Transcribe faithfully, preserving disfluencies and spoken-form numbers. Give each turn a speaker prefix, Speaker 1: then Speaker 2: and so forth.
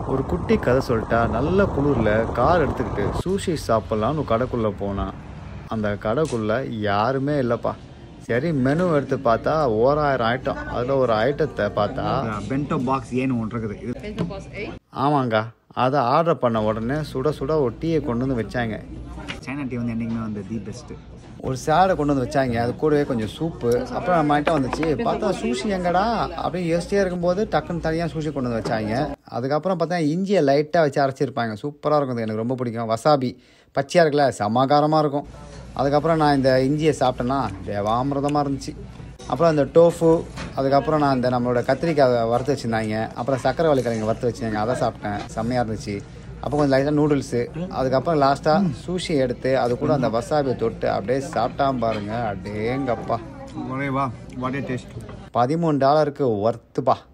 Speaker 1: ஒரு குட்டி கதை சொல்லிட்டா, நல்ல குளிரில் கார் எடுத்துக்கிட்டு சூஷி சாப்பிட்லான்னு ஒரு கடைக்குள்ளே போனான். அந்த கடைக்குள்ளே யாருமே இல்லைப்பா. சரி மெனு எடுத்து பார்த்தா ஓராயிரம் ஐட்டம். அதில் ஒரு ஐட்டத்தை பார்த்தா
Speaker 2: பென்டோ பாக்ஸ் ஏன்னு ஒன்று இருக்குது.
Speaker 1: ஆமாங்க, அதை ஆர்டர் பண்ண உடனே சுட சுட ஒரு டீயை கொண்டு வந்து வச்சாங்க.
Speaker 2: சைனா டீ வந்து என்றைக்குமே வந்து தி பெஸ்ட்டு.
Speaker 1: ஒரு சேலை கொண்டு வந்து வச்சாங்க, அது கூடவே கொஞ்சம் சூப்பு. அப்புறம் நம்ம ஐட்டம் வந்துச்சு. பார்த்தா சூஷி எங்கடா அப்படின்னு யோசிச்சிட்டே இருக்கும்போது டக்குன்னு தனியாக சூஷி கொண்டு வந்து வச்சாங்க. அதுக்கப்புறம் பார்த்தா இஞ்சியை லைட்டாக வச்சு அரைச்சிருப்பாங்க. சூப்பராக இருக்கும், எனக்கு ரொம்ப பிடிக்கும். வசாபி பச்சையாக இருக்குல்ல, சமாகாரமாக இருக்கும். அதுக்கப்புறம் நான் இந்த இஞ்சியை சாப்பிட்டேன்னா தேவாமிரதமாக இருந்துச்சு. அப்புறம் அந்த டோஃபு, அதுக்கப்புறம் நான் இந்த நம்மளோட கத்திரிக்காய் வறுத்து வச்சுருந்தாங்க. அப்புறம் சக்கரை வள்ளிக்கிழங்கு வறுத்து வச்சுருந்தாங்க, அதை சாப்பிட்டேன். செம்மையாக இருந்துச்சு. அப்போ கொஞ்சம் லைட்டாக நூடுல்ஸு. அதுக்கப்புறம் லாஸ்ட்டாக சூஷி எடுத்து அது கூட அந்த வசாபியை தொட்டு அப்படியே சாப்பிட்டான் பாருங்க. அடேங்கப்பா,
Speaker 2: வா வாட் ஏ டேஸ்ட்.
Speaker 1: பதிமூணு டாலருக்கு ஒர்த்துப்பா.